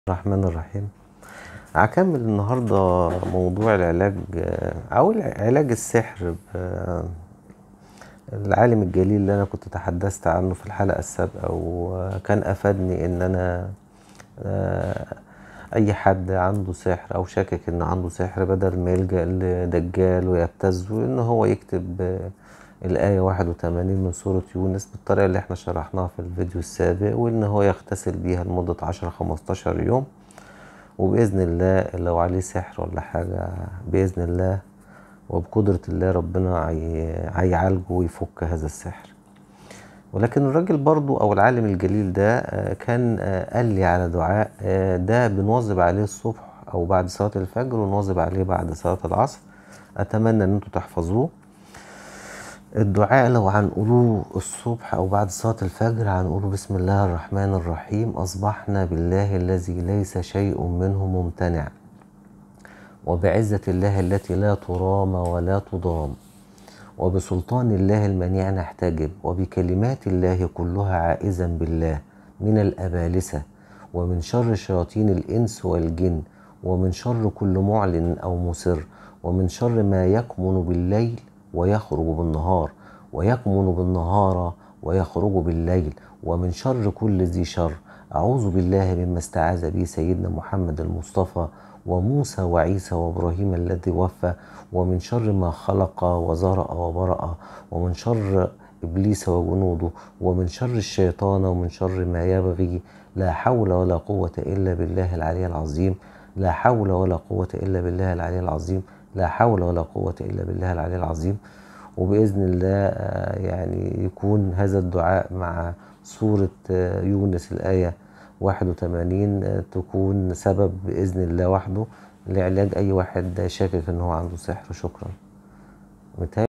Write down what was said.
الرحمن الرحيم. هكمل النهاردة موضوع العلاج أو علاج السحر العالم الجليل اللي أنا كنت تحدثت عنه في الحلقة السابقة، وكان أفادني إن أنا أي حد عنده سحر أو شاكك إن عنده سحر، بدل ما يلجأ لدجال ويبتز، إن هو يكتب الآية 81 من سورة يونس بالطريقة اللي احنا شرحناها في الفيديو السابق، وإن هو يغتسل بيها لمدة 10-15 يوم، وبإذن الله لو عليه سحر ولا حاجة بإذن الله وبقدرة الله ربنا هيعالجه ويفك هذا السحر. ولكن الراجل برضو أو العالم الجليل ده كان قال لي على دعاء ده بنواظب عليه الصبح أو بعد صلاة الفجر، ونواظب عليه بعد صلاة العصر. أتمنى أن انتوا تحفظوه. الدعاء لو هنقوله الصبح أو بعد صلاة الفجر هنقوله: بسم الله الرحمن الرحيم، أصبحنا بالله الذي ليس شيء منه ممتنع، وبعزة الله التي لا ترام ولا تضام، وبسلطان الله المنيع نحتجب، وبكلمات الله كلها عائزا بالله من الأبالسة، ومن شر شياطين الإنس والجن، ومن شر كل معلن أو مسر، ومن شر ما يكمن بالليل ويخرج بالنهار، ويكمن بالنهار ويخرج بالليل، ومن شر كل ذي شر. أعوذ بالله مما استعاذ به سيدنا محمد المصطفى وموسى وعيسى وإبراهيم الذي وفى، ومن شر ما خلق وزرع وبرأ، ومن شر إبليس وجنوده، ومن شر الشيطان، ومن شر ما يبغي. لا حول ولا قوة إلا بالله العلي العظيم. لا حول ولا قوة إلا بالله العلي العظيم. لا حول ولا قوة إلا بالله العلي العظيم. وبإذن الله يعني يكون هذا الدعاء مع سورة يونس الآية 81 تكون سبب بإذن الله وحده لعلاج أي واحد شاكك إن هو عنده سحر. شكرا.